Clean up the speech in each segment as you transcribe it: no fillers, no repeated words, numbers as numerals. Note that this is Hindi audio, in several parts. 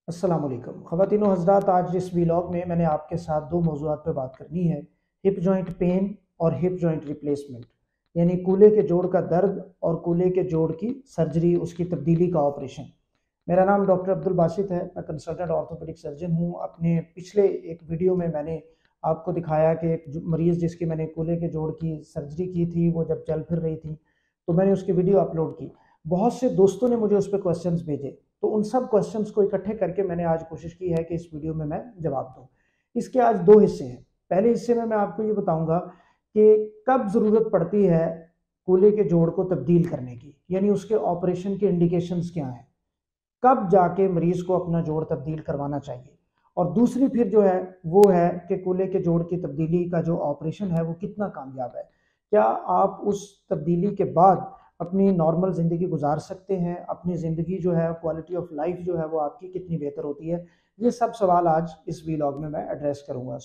अस्सलाम वालेकुम ख़वातीन व हज़रात। आज इस व्लॉग में मैंने आपके साथ दो मौज़ूआत पे बात करनी है, हिप जॉइंट पेन और हिप जॉइंट रिप्लेसमेंट, यानी कूल्हे के जोड़ का दर्द और कूल्हे के जोड़ की सर्जरी, उसकी तब्दीली का ऑपरेशन। मेरा नाम डॉक्टर अब्दुल बासित है, मैं कंसल्टेंट ऑर्थोपेडिक सर्जन हूँ। अपने पिछले एक वीडियो में मैंने आपको दिखाया कि एक मरीज़ जिसकी मैंने कूल्हे के जोड़ की सर्जरी की थी, वो जब चल फिर रही थी तो मैंने उसकी वीडियो अपलोड की। बहुत से दोस्तों ने मुझे उस पर क्वेश्चंस भेजे, तो उन सब क्वेश्चंस को इकट्ठे करके मैंने आज कोशिश की है कि इस वीडियो में मैं जवाब दूं। इसके आज दो हिस्से हैं। पहले हिस्से में मैं आपको ये बताऊंगा कि कब ज़रूरत पड़ती है कूल्हे के जोड़ को तब्दील करने की, यानी उसके ऑपरेशन के इंडिकेशंस क्या हैं, कब जाके मरीज को अपना जोड़ तब्दील करवाना चाहिए। और दूसरी फिर जो है वो है कि कूल्हे के जोड़ की तब्दीली का जो ऑपरेशन है वो कितना कामयाब है, क्या आप उस तब्दीली के बाद अपनी नॉर्मल ज़िंदगी गुजार सकते हैं, अपनी ज़िंदगी जो है क्वालिटी ऑफ लाइफ जो है वो आपकी कितनी बेहतर होती है। ये सब सवाल आज इस व्लॉग में मैं एड्रेस करूँगा।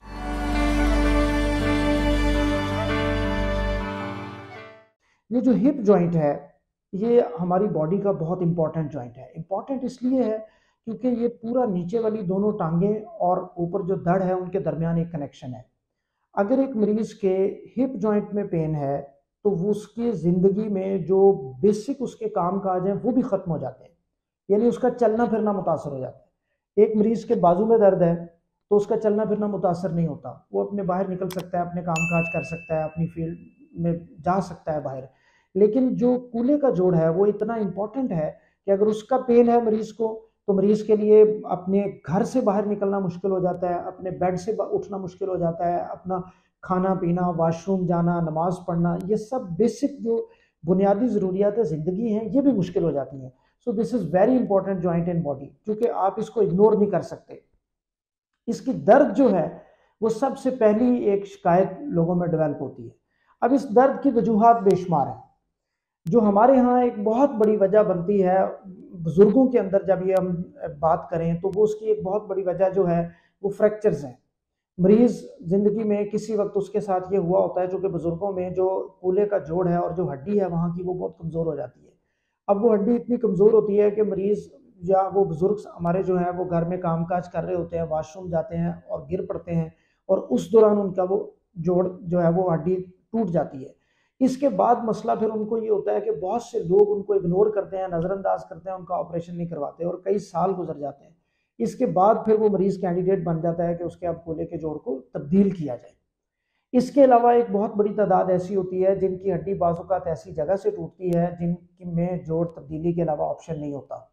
ये जो हिप जॉइंट है, ये हमारी बॉडी का बहुत इंपॉर्टेंट जॉइंट है। इंपॉर्टेंट इसलिए है क्योंकि ये पूरा नीचे वाली दोनों टांगें और ऊपर जो धड़ है उनके दरमियान एक कनेक्शन है। अगर एक मरीज के हिप जॉइंट में पेन है तो वो उसकी ज़िंदगी में जो बेसिक उसके काम काज हैं वो भी ख़त्म हो जाते हैं, यानी उसका चलना फिरना मुतासर हो जाता है। एक मरीज के बाजू में दर्द है तो उसका चलना फिरना मुतासर नहीं होता, वो अपने बाहर निकल सकता है, अपने काम काज कर सकता है, अपनी फील्ड में जा सकता है बाहर। लेकिन जो कूल्हे का जोड़ है वो इतना इंपॉर्टेंट है कि अगर उसका पेन है मरीज को, तो मरीज के लिए अपने घर से बाहर निकलना मुश्किल हो जाता है, अपने बेड से उठना मुश्किल हो जाता है, अपना खाना पीना, वॉशरूम जाना, नमाज पढ़ना, ये सब बेसिक जो बुनियादी ज़रूरियात ज़िंदगी हैं ये भी मुश्किल हो जाती हैं। So this is very important joint in body, क्योंकि आप इसको इग्नोर नहीं कर सकते। इसकी दर्द जो है वो सबसे पहली एक शिकायत लोगों में डेवलप होती है। अब इस दर्द की वजूहात बेशुमार हैं। जो हमारे यहाँ एक बहुत बड़ी वजह बनती है बुजुर्गों के अंदर, जब ये हम बात करें तो वो उसकी एक बहुत बड़ी वजह जो है वो फ्रैक्चर्स हैं। मरीज जिंदगी में किसी वक्त उसके साथ ये हुआ होता है, जो कि बुजुर्गों में जो कूल्हे का जोड़ है और जो हड्डी है वहाँ की वो बहुत कमज़ोर हो जाती है। अब वो हड्डी इतनी कमज़ोर होती है कि मरीज या वो बुजुर्ग हमारे जो है वो घर में कामकाज कर रहे होते हैं, वॉशरूम जाते हैं और गिर पड़ते हैं, और उस दौरान उनका वो जोड़ जो है वो हड्डी टूट जाती है। इसके बाद मसला फिर उनको ये होता है कि बहुत से लोग उनको इग्नोर करते हैं, नज़रअंदाज करते हैं, उनका ऑपरेशन नहीं करवाते और कई साल गुजर जाते हैं। इसके बाद फिर वो मरीज कैंडिडेट बन जाता है कि उसके अब कूल्हे के जोड़ को तब्दील किया जाए। इसके अलावा एक बहुत बड़ी तादाद ऐसी होती है जिनकी हड्डी बाज़-औक़ात ऐसी जगह से टूटती है जिनकी में जोड़ तब्दीली के अलावा ऑप्शन नहीं होता।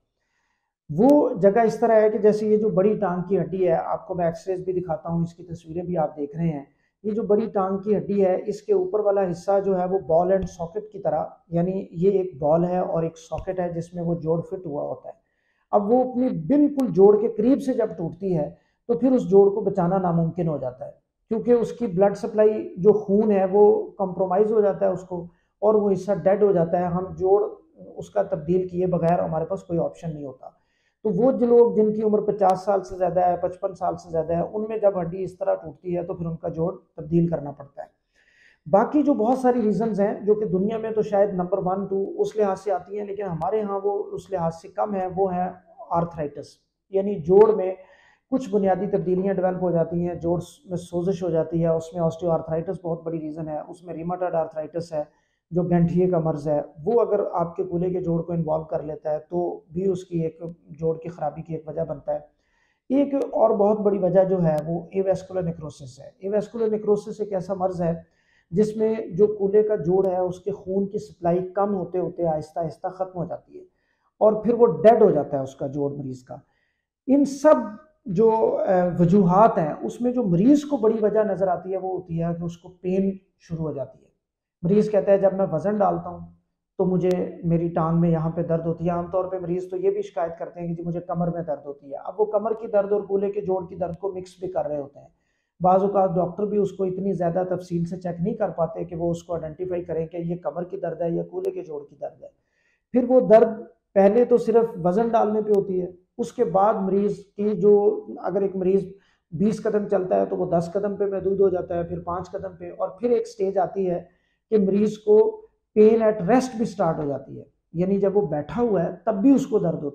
वो जगह इस तरह है कि जैसे ये जो बड़ी टांग की हड्डी है, आपको मैं एक्सरेज भी दिखाता हूँ, इसकी तस्वीरें भी आप देख रहे हैं। ये जो बड़ी टांग की हड्डी है, इसके ऊपर वाला हिस्सा जो है वो बॉल एंड सॉकेट की तरह, यानी ये एक बॉल है और एक सॉकेट है जिसमें वो जोड़ फिट हुआ होता है। अब वो अपनी बिल्कुल जोड़ के करीब से जब टूटती है तो फिर उस जोड़ को बचाना नामुमकिन हो जाता है, क्योंकि उसकी ब्लड सप्लाई जो खून है वो कंप्रोमाइज़ हो जाता है उसको, और वो हिस्सा डेड हो जाता है। हम जोड़ उसका तब्दील किए बगैर हमारे पास कोई ऑप्शन नहीं होता। तो वो जो लोग जिनकी उम्र 50 साल से ज़्यादा है, 55 साल से ज़्यादा है, उनमें जब हड्डी इस तरह टूटती है तो फिर उनका जोड़ तब्दील करना पड़ता है। बाकी जो बहुत सारी रीजंस हैं जो कि दुनिया में तो शायद नंबर 1 2 उस लिहाज से आती हैं, लेकिन हमारे यहाँ वो उस लिहाज से कम है, वो है आर्थराइटिस, यानी जोड़ में कुछ बुनियादी तब्दीलियाँ डेवलप हो जाती हैं, जोड़ में सोजिश हो जाती है, उसमें ऑस्टियोआर्थराइटिस बहुत बड़ी रीज़न है, उसमें रिमाटॉइड आर्थराइटिस है जो गंठिए का मर्ज़ है, वो अगर आपके कूल्हे के जोड़ को इन्वॉल्व कर लेता है तो भी उसकी एक जोड़ की ख़राबी की एक वजह बनता है। एक और बहुत बड़ी वजह जो है वो एवेस्कुलर नेक्रोसिस है। एवेस्कुलर नेक्रोसिस एक ऐसा मर्ज़ है जिसमें जो कूल्हे का जोड़ है उसके खून की सप्लाई कम होते होते आहिस्ता आहिस्ता ख़त्म हो जाती है और फिर वो डेड हो जाता है उसका जोड़ मरीज़ का। इन सब जो वजूहात हैं उसमें जो मरीज़ को बड़ी वजह नज़र आती है वो होती है कि उसको पेन शुरू हो जाती है। मरीज़ कहता है जब मैं वज़न डालता हूँ तो मुझे मेरी टांग में यहाँ पे दर्द होती है। आमतौर पे मरीज़ तो ये भी शिकायत करते हैं कि जी मुझे कमर में दर्द होती है। अब वो कमर की दर्द और कूल्हे के जोड़ की दर्द को मिक्स भी कर रहे होते हैं। बाज़ औक़ात डॉक्टर भी उसको इतनी ज़्यादा तफसील से चेक नहीं कर पाते कि वो उसको आइडेंटिफ़ाई करें कि ये कमर की दर्द है या कूल्हे के जोड़ की दर्द है। फिर वो दर्द पहले तो सिर्फ वज़न डालने पे होती है, उसके बाद मरीज़ की जो, अगर एक मरीज़ 20 कदम चलता है तो वो 10 कदम पे महदूद हो जाता है, फिर 5 कदम पे, और फिर एक स्टेज आती है कि मरीज़ को पेन एट रेस्ट भी स्टार्ट हो जाती है, यानी जब वो बैठा हुआ है तब भी उसको दर्द होती है।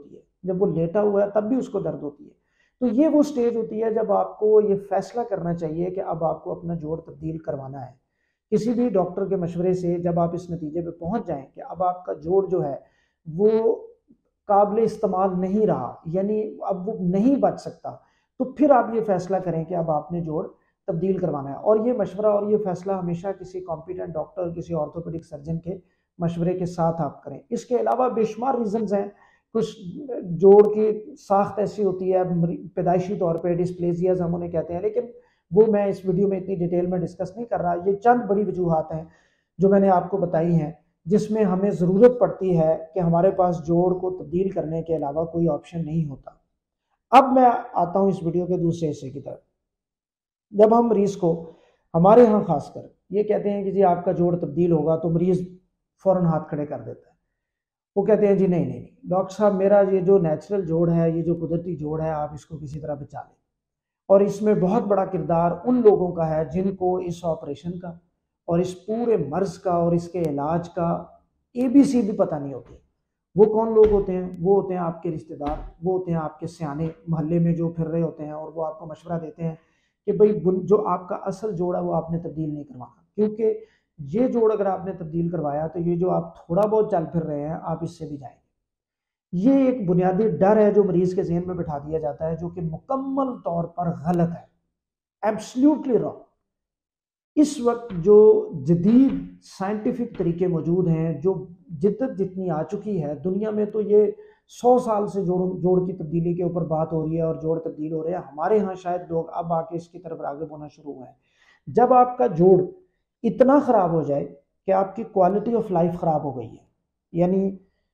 जब वो लेटा हुआ है तब भी उसको दर्द होती है। तो ये वो स्टेज होती है जब आपको ये फैसला करना चाहिए कि अब आपको अपना जोड़ तब्दील करवाना है। किसी भी डॉक्टर के मशवरे से जब आप इस नतीजे पे पहुंच जाएं कि अब आपका जोड़ जो है वो काबिल इस्तेमाल नहीं रहा, यानी अब वो नहीं बच सकता, तो फिर आप ये फैसला करें कि अब आपने जोड़ तब्दील करवाना है। और ये मशवरा और ये फैसला हमेशा किसी कॉम्पिटेंट डॉक्टर, किसी ऑर्थोपेडिक सर्जन के मशवरे के साथ आप करें। इसके अलावा बेशुमार रीजंस हैं। कुछ जोड़ की साख्त ऐसी होती है पैदाइशी तौर पर, डिस्प्लेजियाज हम उन्हें कहते हैं, लेकिन वो मैं इस वीडियो में इतनी डिटेल में डिस्कस नहीं कर रहा। ये चंद बड़ी वजूहात हैं जो मैंने आपको बताई हैं जिसमें हमें ज़रूरत पड़ती है कि हमारे पास जोड़ को तब्दील करने के अलावा कोई ऑप्शन नहीं होता। अब मैं आता हूं इस वीडियो के दूसरे हिस्से की तरफ। जब हम मरीज़ को, हमारे यहाँ खासकर ये कहते हैं कि जी आपका जोड़ तब्दील होगा, तो मरीज़ फ़ौरन हाथ खड़े कर देता है। वो कहते हैं जी नहीं नहीं नहीं डॉक्टर साहब, मेरा ये जो नेचुरल जोड़ है, ये जो कुदरती जोड़ है, आप इसको किसी तरह बचा लें। और इसमें बहुत बड़ा किरदार उन लोगों का है जिनको इस ऑपरेशन का और इस पूरे मर्ज का और इसके इलाज का ABC भी पता नहीं होती। वो कौन लोग होते हैं? वो होते हैं आपके रिश्तेदार, वो होते हैं आपके सियाने मोहल्ले में जो फिर रहे होते हैं, और वो आपको मशवरा देते हैं कि भाई जो आपका असल जोड़ है वो आपने तब्दील नहीं करवाना, क्योंकि ये जोड़ अगर आपने तब्दील करवाया तो ये जो आप थोड़ा बहुत चल फिर रहे हैं आप इससे भी जाएंगे। ये एक बुनियादी डर है जो मरीज के जहन में बिठा दिया जाता है, जो कि मुकम्मल तौर पर गलत है, एब्सोल्युटली रॉन्ग। इस वक्त जो जदीद साइंटिफिक तरीके मौजूद हैं, जो जिद्दत जितनी आ चुकी है दुनिया में, तो ये 100 साल से जोड़ की तब्दीली के ऊपर बात हो रही है और जोड़ तब्दील हो रहे हैं। हमारे यहाँ शायद लोग अब आके इसकी तरफ राग़िब होना शुरू हुए हैं। जब आपका जोड़ इतना ख़राब हो जाए कि आपकी क्वालिटी ऑफ लाइफ ख़राब हो गई है, यानी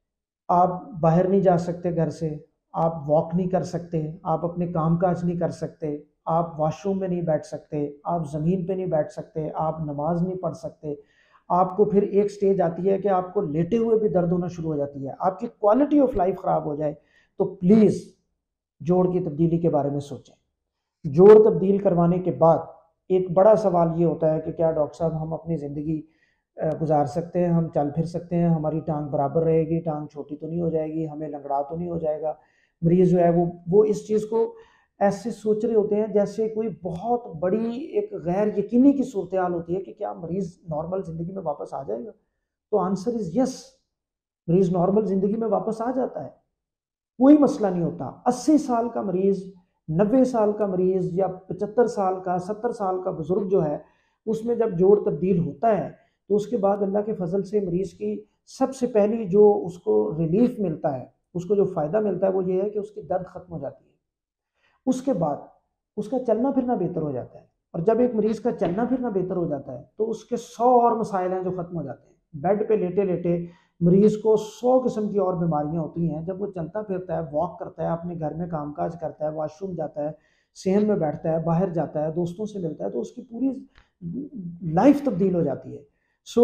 आप बाहर नहीं जा सकते घर से, आप वॉक नहीं कर सकते, आप अपने काम काज नहीं कर सकते, आप वॉशरूम में नहीं बैठ सकते, आप ज़मीन पे नहीं बैठ सकते, आप नमाज नहीं पढ़ सकते, आपको फिर एक स्टेज आती है कि आपको लेटे हुए भी दर्द होना शुरू हो जाती है, आपकी क्वालिटी ऑफ लाइफ ख़राब हो जाए, तो प्लीज़ जोड़ की तब्दीली के बारे में सोचें। जोड़ तब्दील करवाने के बाद एक बड़ा सवाल ये होता है कि क्या डॉक्टर साहब हम अपनी ज़िंदगी गुजार सकते हैं, हम चल फिर सकते हैं, हमारी टांग बराबर रहेगी, टांग छोटी तो नहीं हो जाएगी, हमें लंगड़ा तो नहीं हो जाएगा। मरीज़ जो है वो इस चीज़ को ऐसे सोच रहे होते हैं जैसे कोई बहुत बड़ी एक गैर यकीनी की सूरत हाल होती है कि क्या मरीज़ नॉर्मल ज़िंदगी में वापस आ जाएगा। तो आंसर इज़ यस, मरीज़ नॉर्मल ज़िंदगी में वापस आ जाता है, कोई मसला नहीं होता। 80 साल का मरीज़, 90 साल का मरीज़ या 75 साल का, 70 साल का बुजुर्ग जो है, उसमें जब जोड़ तब्दील होता है तो उसके बाद अल्लाह के फजल से मरीज़ की सबसे पहली जो उसको रिलीफ मिलता है, उसको जो फ़ायदा मिलता है वो ये है कि उसकी दर्द ख़त्म हो जाती है। उसके बाद उसका चलना फिरना बेहतर हो जाता है, और जब एक मरीज़ का चलना फिरना बेहतर हो जाता है तो उसके 100 और मसाइल हैं जो ख़त्म हो जाते हैं। बेड पे लेटे लेटे मरीज़ को 100 किस्म की और बीमारियां होती हैं, जब वो चलता फिरता है, वॉक करता है, अपने घर में कामकाज करता है, वॉशरूम जाता है, सेहन में बैठता है, बाहर जाता है, दोस्तों से मिलता है, तो उसकी पूरी लाइफ तब्दील हो जाती है। सो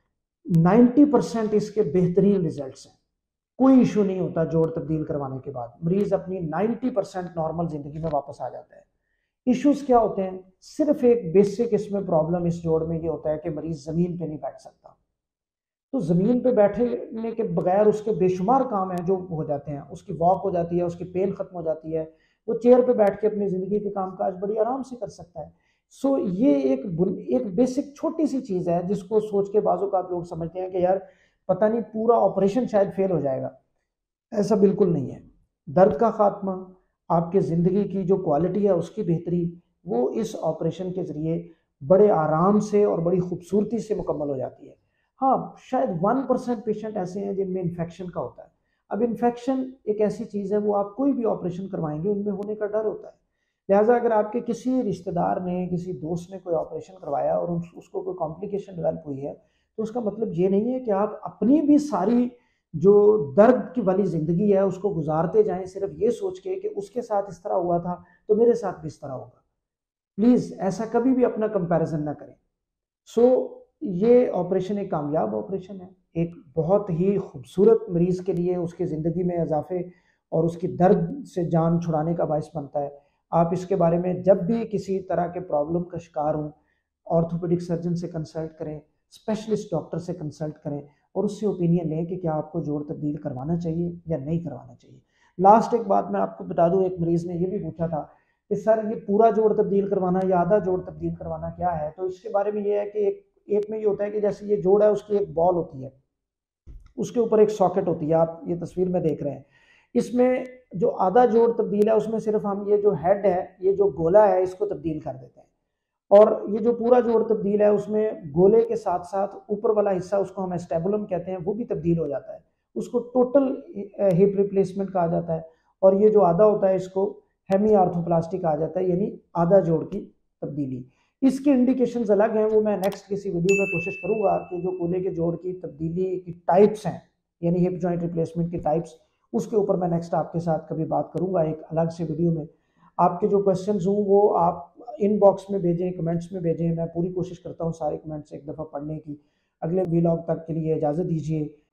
90% इसके बेहतरीन रिजल्ट्स हैं। कोई इशू नहीं होता जोड़ तब्दील करवाने के बाद, मरीज अपनी 90% नॉर्मल जिंदगी में वापस आ जाता है। इश्यूज क्या होते हैं? सिर्फ एक बेसिक इसमें प्रॉब्लम इस जोड़ में ये होता है कि मरीज जमीन पे नहीं बैठ सकता। तो जमीन पे बैठने के बगैर उसके बेशुमार काम हैं जो हो जाते हैं, उसकी वॉक हो जाती है, उसकी पेन खत्म हो जाती है, वो चेयर पे बैठ के अपनी जिंदगी के कामकाज बड़ी आराम से कर सकता है। सो ये एक बेसिक छोटी सी चीज़ है जिसको सोच के बाजू का लोग समझते हैं कि यार पता नहीं पूरा ऑपरेशन शायद फेल हो जाएगा। ऐसा बिल्कुल नहीं है। दर्द का खात्मा, आपके ज़िंदगी की जो क्वालिटी है उसकी बेहतरी, वो इस ऑपरेशन के ज़रिए बड़े आराम से और बड़ी खूबसूरती से मुकम्मल हो जाती है। हाँ, शायद 1% पेशेंट ऐसे हैं जिनमें इन्फेक्शन का होता है। अब इन्फेक्शन एक ऐसी चीज़ है, वो आप कोई भी ऑपरेशन करवाएंगे उनमें होने का डर होता है। लिहाजा अगर आपके किसी रिश्तेदार ने, किसी दोस्त ने कोई ऑपरेशन करवाया और उसको कोई कॉम्प्लिकेशन डेवलप हुई है, तो उसका मतलब ये नहीं है कि आप अपनी भी सारी जो दर्द की वाली ज़िंदगी है उसको गुजारते जाएं सिर्फ ये सोच के कि उसके साथ इस तरह हुआ था तो मेरे साथ भी इस तरह होगा। प्लीज़ ऐसा कभी भी अपना कंपैरिजन ना करें। सो ये ऑपरेशन एक कामयाब ऑपरेशन है, एक बहुत ही खूबसूरत मरीज़ के लिए उसकी ज़िंदगी में इजाफे और उसकी दर्द से जान छुड़ाने का बायस बनता है। आप इसके बारे में जब भी किसी तरह के प्रॉब्लम का शिकार हों, ऑर्थोपेडिक सर्जन से कंसल्ट करें, स्पेशलिस्ट डॉक्टर से कंसल्ट करें और उससे ओपिनियन लें कि क्या आपको जोड़ तब्दील करवाना चाहिए या नहीं करवाना चाहिए। लास्ट एक बात मैं आपको बता दूं, एक मरीज ने ये भी पूछा था कि सर ये पूरा जोड़ तब्दील करवाना या आधा जोड़ तब्दील करवाना क्या है। तो इसके बारे में ये है कि एक में ये होता है कि जैसे ये जोड़ है उसकी एक बॉल होती है, उसके ऊपर एक सॉकेट होती है, आप ये तस्वीर में देख रहे हैं। इसमें जो आधा जोड़ तब्दील है उसमें सिर्फ हम ये जो हेड है, ये जो गोला है, इसको तब्दील कर देते हैं। और ये जो पूरा जोड़ तब्दील है उसमें गोले के साथ साथ ऊपर वाला हिस्सा, उसको हम एस्टेबुलम कहते हैं, वो भी तब्दील हो जाता है। उसको टोटल हिप रिप्लेसमेंट कहा जाता है। और ये जो आधा होता है इसको हेमी आर्थोप्लास्टी कहा जाता है, यानी आधा जोड़ की तब्दीली। इसके इंडिकेशंस अलग हैं, वो मैं नेक्स्ट किसी वीडियो में कोशिश करूंगा कि जो गोले के जोड़ की तब्दीली की टाइप्स हैं, यानी हिप जॉइंट रिप्लेसमेंट की टाइप्स, उसके ऊपर मैं नेक्स्ट आपके साथ कभी बात करूंगा एक अलग से वीडियो में। आपके जो क्वेश्चंस हों वो आप इनबॉक्स में भेजें, कमेंट्स में भेजें, मैं पूरी कोशिश करता हूँ सारे कमेंट्स एक दफ़ा पढ़ने की। अगले व्लॉग तक के लिए इजाज़त दीजिए।